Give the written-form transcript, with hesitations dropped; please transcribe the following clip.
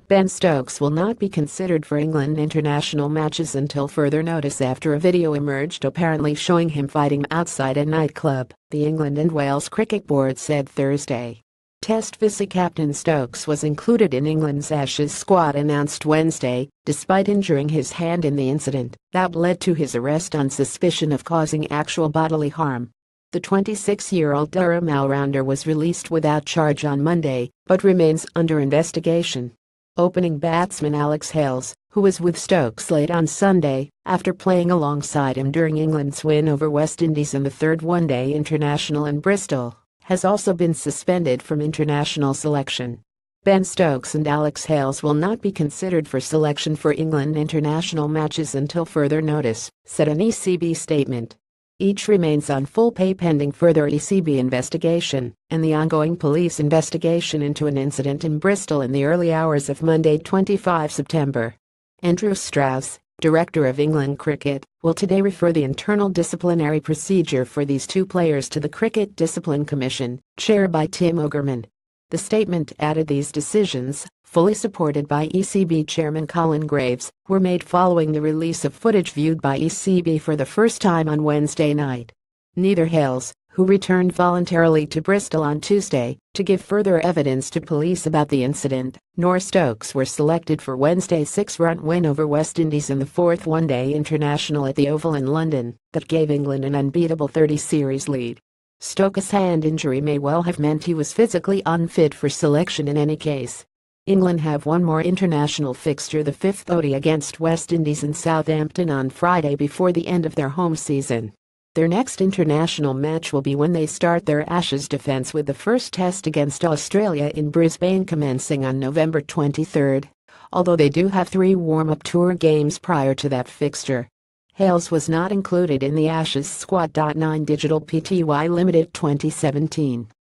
Ben Stokes will not be considered for England international matches until further notice after a video emerged apparently showing him fighting outside a nightclub, the England and Wales Cricket Board said Thursday. Test vice-captain Stokes was included in England's Ashes squad announced Wednesday, despite injuring his hand in the incident that led to his arrest on suspicion of causing actual bodily harm. The 26-year-old Durham all-rounder was released without charge on Monday, but remains under investigation. Opening batsman Alex Hales, who was with Stokes late on Sunday, after playing alongside him during England's win over West Indies in the third one-day international in Bristol, has also been suspended from international selection. Ben Stokes and Alex Hales will not be considered for selection for England international matches until further notice, said an ECB statement. Each remains on full pay pending further ECB investigation and the ongoing police investigation into an incident in Bristol in the early hours of Monday, 25 September. Andrew Strauss, director of England Cricket, will today refer the internal disciplinary procedure for these two players to the Cricket Discipline Commission, chaired by Tim Ogerman. The statement added these decisions, fully supported by ECB Chairman Colin Graves, were made following the release of footage viewed by ECB for the first time on Wednesday night. Neither Hales, who returned voluntarily to Bristol on Tuesday to give further evidence to police about the incident, nor Stokes were selected for Wednesday's 6-run win over West Indies in the fourth one-day international at the Oval in London that gave England an unbeatable 30-series lead. Stokes' hand injury may well have meant he was physically unfit for selection in any case. England have one more international fixture, the fifth ODI against West Indies in Southampton on Friday before the end of their home season. Their next international match will be when they start their Ashes defence, with the first test against Australia in Brisbane commencing on November 23, although they do have 3 warm-up tour games prior to that fixture. Hales was not included in the Ashes squad. 9 Digital Pty Limited 2017.